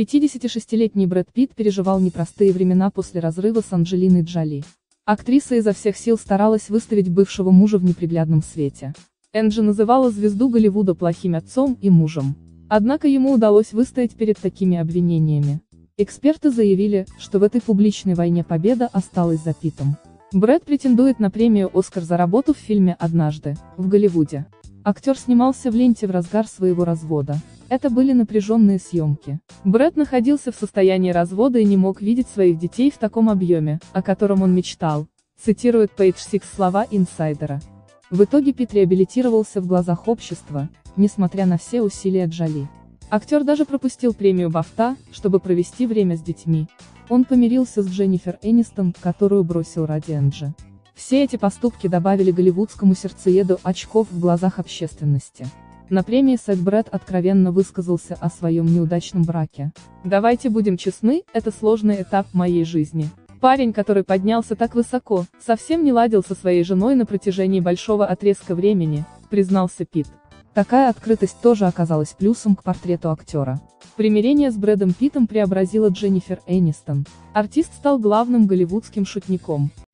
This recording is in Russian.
56-летний Брэд Питт переживал непростые времена после разрыва с Анджелиной Джоли. Актриса изо всех сил старалась выставить бывшего мужа в неприглядном свете. Энджи называла звезду Голливуда плохим отцом и мужем. Однако ему удалось выстоять перед такими обвинениями. Эксперты заявили, что в этой публичной войне победа осталась за Питтом. Брэд претендует на премию «Оскар» за работу в фильме «Однажды в Голливуде». Актер снимался в ленте в разгар своего развода. Это были напряженные съемки. Брэд находился в состоянии развода и не мог видеть своих детей в таком объеме, о котором он мечтал, цитирует Page Six слова инсайдера. В итоге Питт реабилитировался в глазах общества, несмотря на все усилия Джоли. Актер даже пропустил премию BAFTA, чтобы провести время с детьми. Он помирился с Дженнифер Энистон, которую бросил ради Энджи. Все эти поступки добавили голливудскому сердцееду очков в глазах общественности. На премии Сет Брэд откровенно высказался о своем неудачном браке. «Давайте будем честны, это сложный этап моей жизни. Парень, который поднялся так высоко, совсем не ладил со своей женой на протяжении большого отрезка времени», признался Питт. Такая открытость тоже оказалась плюсом к портрету актера. Примирение с Брэдом Питтом преобразило Дженнифер Энистон. Артист стал главным голливудским шутником,